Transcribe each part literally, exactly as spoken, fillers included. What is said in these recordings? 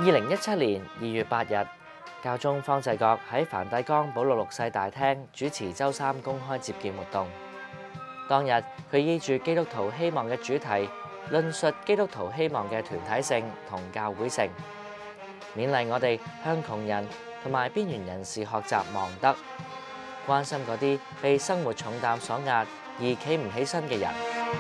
二零一七年二月八日，教宗方濟各喺梵蒂岡保祿六世大廳主持週三公開接見活動。當日，佢依住基督徒希望嘅主題，論述基督徒希望嘅團體性同教會性，勉勵我哋向窮人同埋邊緣人士學習望德，關心嗰啲被生活重擔所壓而企唔起身嘅人。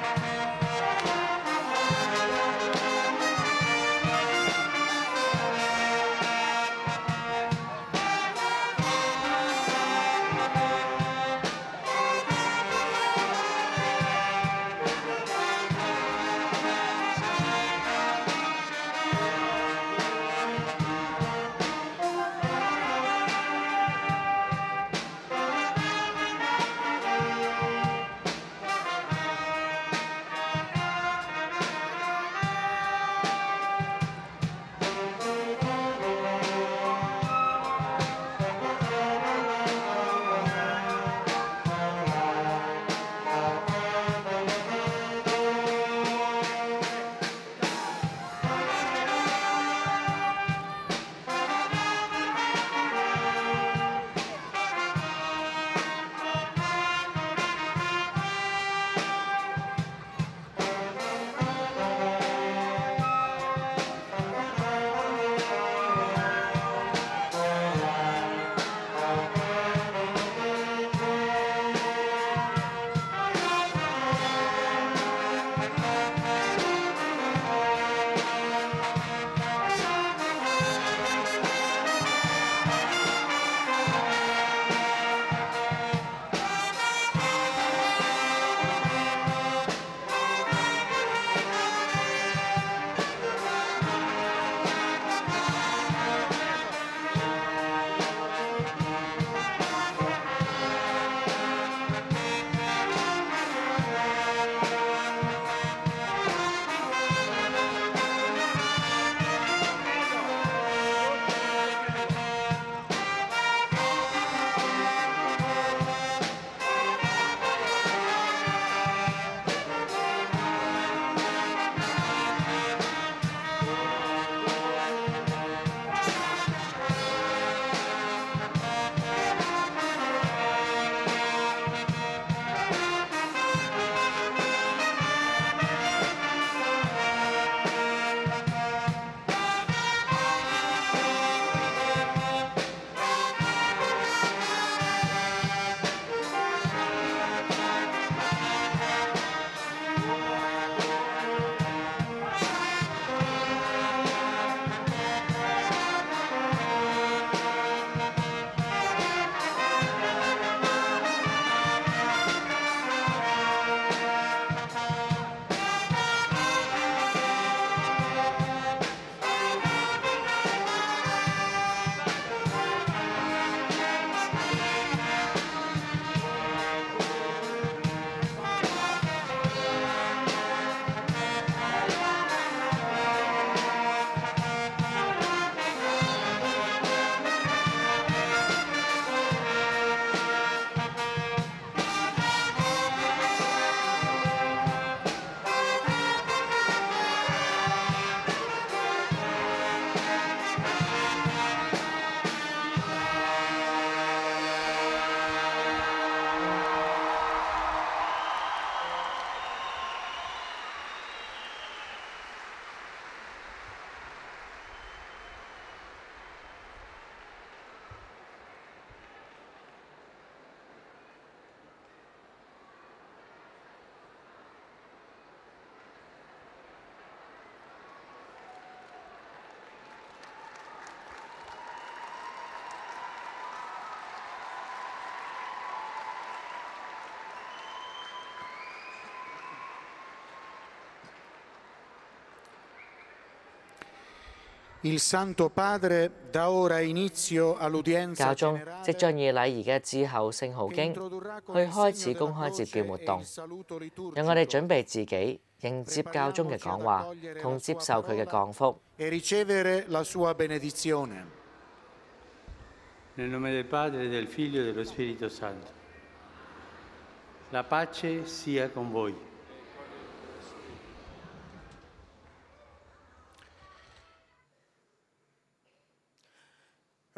Il Santo Padre dà ora inizio all'udienza 教宗 generale 即將以禮儀嘅致候聖號經去開始公開接見活動，讓我哋準備自己迎接教宗嘅講話，同接受佢嘅降福。 e ricevere la sua benedizione. Nel nome del Padre, del Figlio e dello Spirito Santo. La pace sia con voi.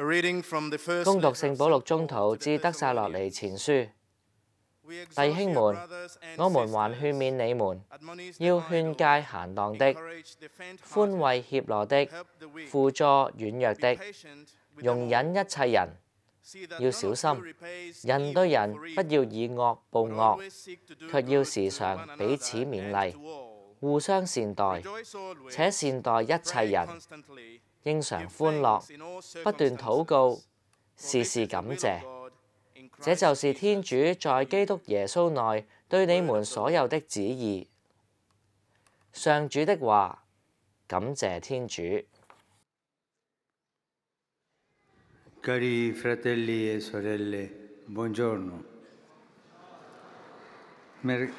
恭讀聖保祿宗徒致德撒羅尼前書，弟兄們，我們還勸勉你們，要勸戒閒蕩的，寬慰怯懦的，輔助軟弱的，容忍一切人。要小心，人對人不要以惡報惡，卻要時常彼此勉勵，互相善待，且善待一切人。應常歡樂，不斷禱告，時時感謝。這就是天主在基督耶穌內對你們所有的旨意。上主的話，感謝天主。 Cari fratelli e sorelle, buongiorno. Mer-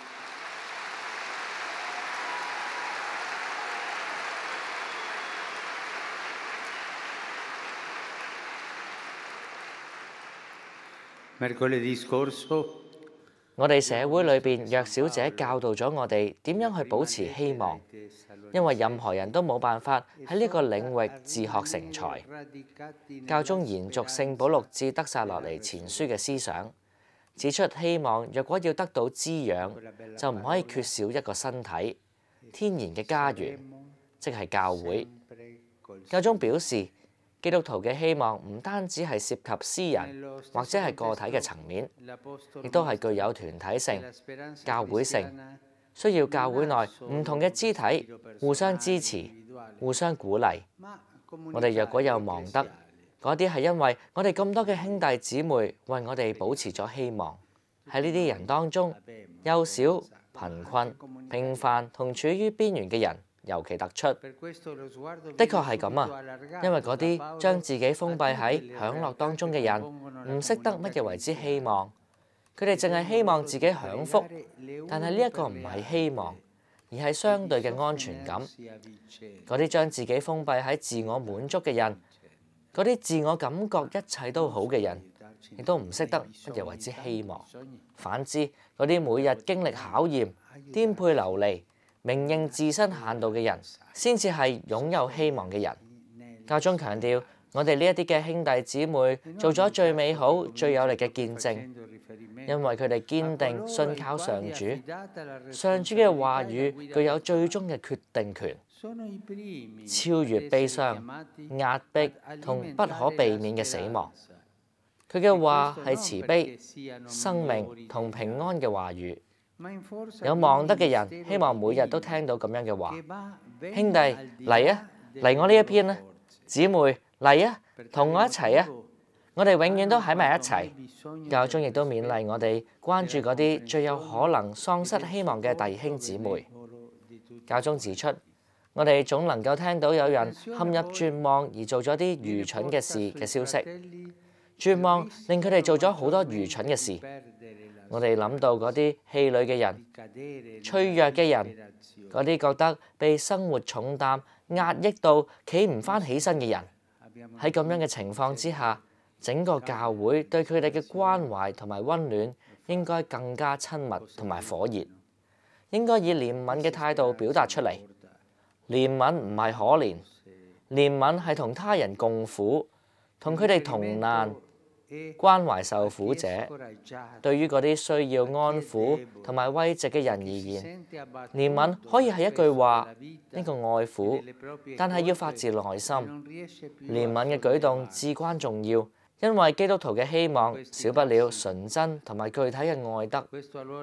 Mercoledì scorso 我哋社會裏邊，若小姐教導咗我哋點樣去保持希望，因為任何人都冇辦法喺呢個領域自學成才。教宗延續聖保祿致德撒羅尼前書嘅思想，指出希望若果要得到滋養，就唔可以缺少一個身體，天然嘅家園，即係教會。教宗表示，基督徒嘅希望唔單止係涉及私人或者係個體嘅層面，亦都係具有團體性、教會性，需要教會內唔同嘅肢體互相支持、互相鼓勵。我哋若果有望得，嗰啲係因為我哋咁多嘅兄弟姊妹為我哋保持咗希望。喺呢啲人當中，幼小、貧困、平凡同處於邊緣嘅人尤其突出。的確係咁啊，因為嗰啲將自己封閉喺享樂當中嘅人，唔識得乜嘢為之希望，佢哋淨係希望自己享福，但係呢一個唔係希望，而係相對嘅安全感。嗰啲將自己封閉喺自我滿足嘅人，嗰啲自我感覺一切都好嘅人，亦都唔識得乜嘢為之希望。反之，嗰啲每日經歷考驗、顛沛流離、明認自身限度嘅人，先至係擁有希望嘅人。教宗強調，我哋呢一啲嘅兄弟姊妹做咗最美好、最有力嘅見證，因為佢哋堅定信靠上主，上主嘅話語具有最終嘅決定權，超越悲傷、壓迫同不可避免嘅死亡。佢嘅話係慈悲、生命同平安嘅話語。有望德嘅人希望每日都聽到咁樣嘅話。兄弟嚟啊，嚟我呢一邊啦！姊妹嚟啊，同我一齊啊！我哋永遠都喺埋一齊。教宗亦都勉勵我哋關注嗰啲最有可能喪失希望嘅弟兄姊妹。教宗指出，我哋總能夠聽到有人陷入絕望而做咗啲愚蠢嘅事嘅消息。絕望令佢哋做咗好多愚蠢嘅事。我哋諗到嗰啲氣餒嘅人、脆弱嘅人，嗰啲覺得被生活重擔壓抑到企唔返起身嘅人。喺咁樣嘅情況之下，整個教會對佢哋嘅關懷同埋溫暖應該更加親密同埋火熱，應該以憐憫嘅態度表達出嚟。憐憫唔係可憐，憐憫係同他人共苦，同佢哋同難。關懷受苦者，對於嗰啲需要安撫同埋慰藉嘅人而言，憐憫可以係一句話，呢個愛撫，但係要發自內心。憐憫嘅舉動至關重要，因為基督徒嘅希望少不了純真同埋具體嘅愛德。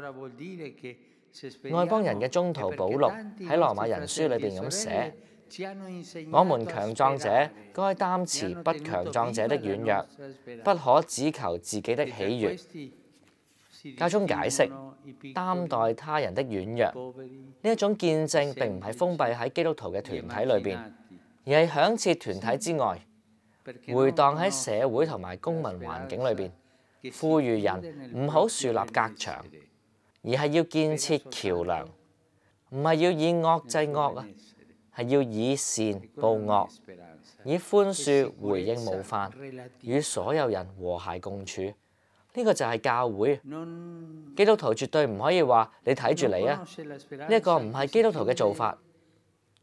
外邦人嘅宗徒保祿喺羅馬人書裏邊咁寫：我們強壯者該擔持不強壯者的軟弱，不可只求自己的喜悅。教宗解釋，擔待他人的軟弱呢一種見證並唔係封閉喺基督徒嘅團體裏邊，而係響設團體之外，回盪喺社會同埋公民環境裏邊，呼籲人唔好樹立隔牆，而係要建設橋樑，唔係要以惡制惡啊！係要以善報惡，以寬恕回應冒犯，與所有人和諧共處。呢、這個就係教會。基督徒絕對唔可以話你睇住嚟啊！呢、這、一個唔係基督徒嘅做法。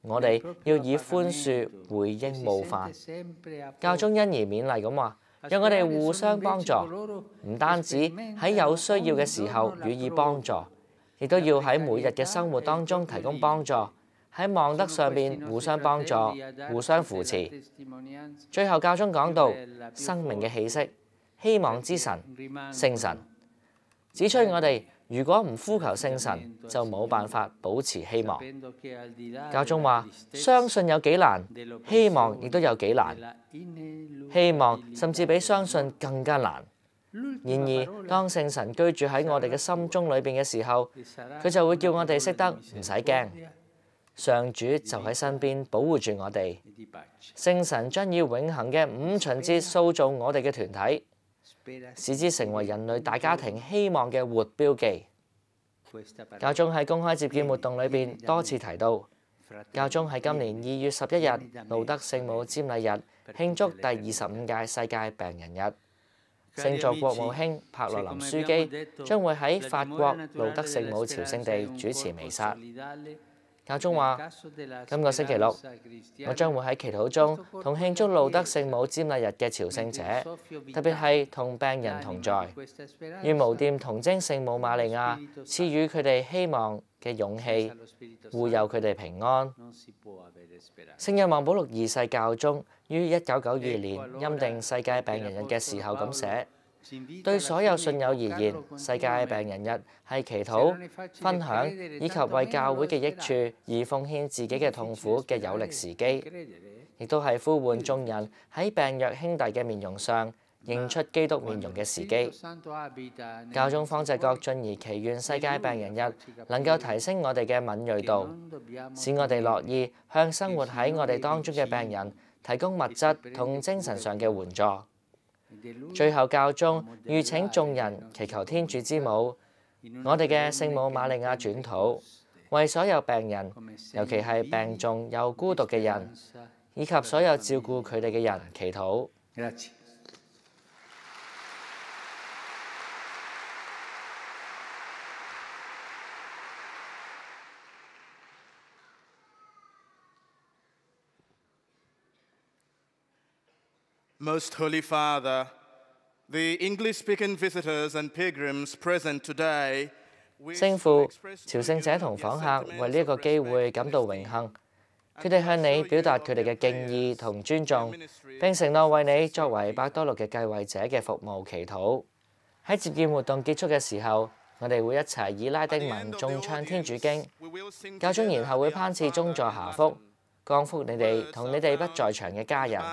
我哋要以寬恕回應冒犯。教宗因而勉勵咁話：讓我哋互相幫助，唔單止喺有需要嘅時候予以幫助，亦都要喺每日嘅生活當中提供幫助，喺望德上面互相幫助、互相扶持。最後教宗講到生命嘅氣息、希望之神、聖神，指出我哋如果唔呼求聖神，就冇辦法保持希望。教宗話：相信有幾難，希望亦都有幾難。希望甚至比相信更加難。然而，當聖神居住喺我哋嘅心中裏邊嘅時候，佢就會叫我哋識得唔使驚。上主就喺身邊保護住我哋。聖神將以永恆嘅五旬節塑造我哋嘅團體，使之成為人類大家庭希望嘅活標記。教宗喺公開接見活動裏邊多次提到，教宗喺今年二月十一日路德聖母瞻禮日慶祝第二十五屆世界病人日。聖座國務卿帕洛林樞機將會喺法國路德聖母朝聖地主持彌撒。教宗話：今個星期六，我將會喺祈禱中同慶祝路德聖母瞻禮日嘅朝聖者，特別係同病人同在，願無玷童貞聖母瑪利亞賜予佢哋希望嘅勇氣，護佑佢哋平安。聖若望保祿二世教宗於一九九二年欽定世界病人日嘅時候咁寫：對所有信友而言，世界病人日係祈禱、分享以及為教會嘅益處而奉獻自己嘅痛苦嘅有力時機，亦都係呼喚眾人喺病弱兄弟嘅面容上認出基督面容嘅時機。教宗方濟各進而祈願世界病人日能夠提升我哋嘅敏鋭度，使我哋樂意向生活喺我哋當中嘅病人提供物質同精神上嘅援助。最後，教宗預請眾人祈求天主之母，我哋嘅聖母瑪利亞轉禱，為所有病人，尤其係病重又孤獨嘅人，以及所有照顧佢哋嘅人祈禱。 Most Holy Father, the English-speaking visitors and pilgrims present today, 聖父、朝聖者同訪客為呢一個機會感到榮幸，佢哋向你表達佢哋嘅敬意同尊重，並承諾為你作為伯多祿嘅繼位者嘅服務祈禱。喺接見活動結束嘅時候，我哋會一齊以拉丁文誦唱天主經，教宗然後會頒賜宗座下福，降福你哋同你哋不在場嘅家人。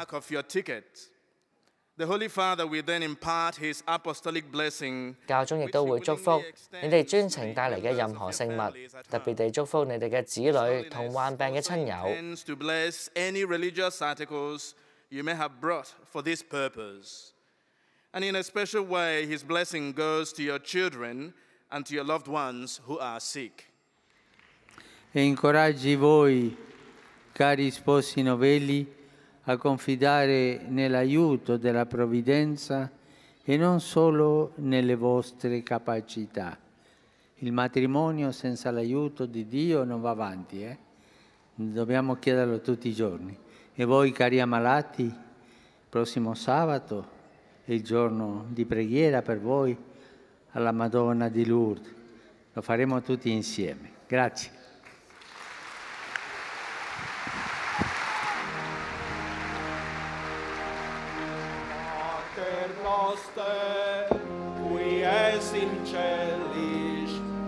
The Holy Father will then impart his apostolic blessing. 教宗亦都會祝福你哋專程帶嚟嘅任何聖物，特別地祝福你哋嘅子女同患病嘅親友。 To bless any religious articles you may have brought for this purpose. And in a special way, his blessing goes to your children and to your loved ones who are sick. E incoraggi voi, cari sposi novelli, a confidare nell'aiuto della provvidenza e non solo nelle vostre capacità. Il matrimonio senza l'aiuto di Dio non va avanti, eh? Dobbiamo chiederlo tutti i giorni. E voi, cari ammalati, prossimo sabato è il giorno di preghiera per voi alla Madonna di Lourdes. Lo faremo tutti insieme. Grazie. Qui es in celis,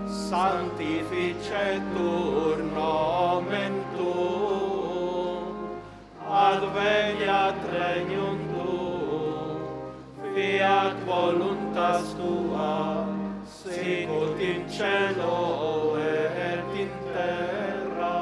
sanctificetur nomen tuum, adveniat regnum tuum, fiat voluntas tua, sicut in cielo et in terra.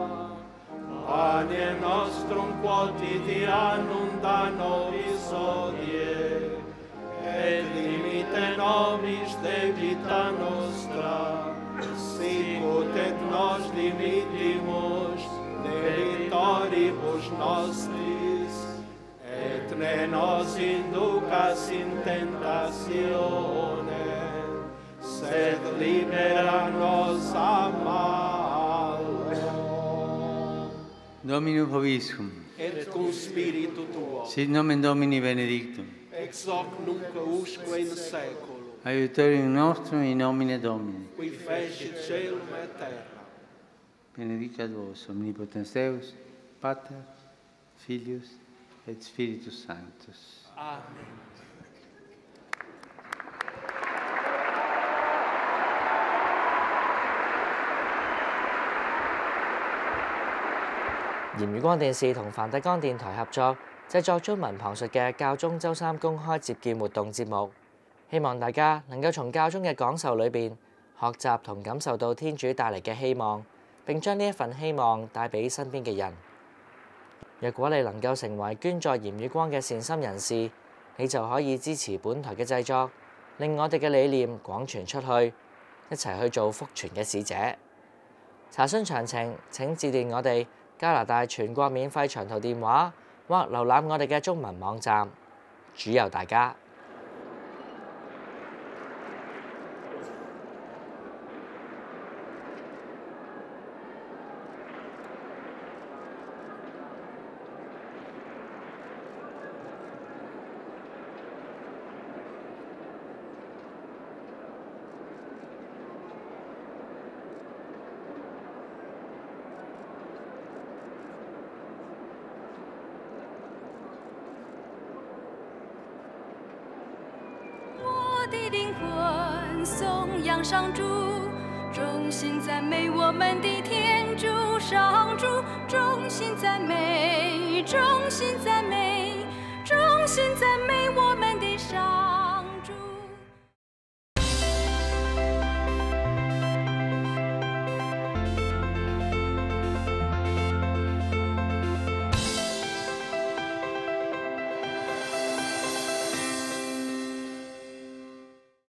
Pane nostrum quotidianum da nobis hodie, et limite nobis debita nostra, sicut et nos dimittimus debitoribus nostris, et ne nos inducas in tentatione, sed libera nos a malo. Dominum Vobiscum. Et cum spiritu tuo. Sit nomen Domini benedictum. Ex hoc nunc usque in saeculum. Aiutorium nostrum in nomine Domini. Qui fecit caelum et terra. Benedicat vos omnipotens Deus, Pater, Filius et Spiritus Sanctus. Amen. 嚴宇光電視同梵蒂岡電台合作製作中文旁述嘅教宗週三公開接見活動節目，希望大家能夠從教宗嘅講授裏邊學習同感受到天主帶嚟嘅希望，並將呢一份希望帶俾身邊嘅人。若果你能夠成為捐助嚴宇光嘅善心人士，你就可以支持本台嘅製作，令我哋嘅理念廣傳出去，一齊去做福傳嘅使者。查詢詳情請致電我哋加拿大全國免費長途電話，或瀏覽我哋嘅中文網站。主佑大家。 我的灵魂颂扬上主，衷心赞美我们的天主上主，衷心赞美，衷心赞美，衷心赞美我们的上主。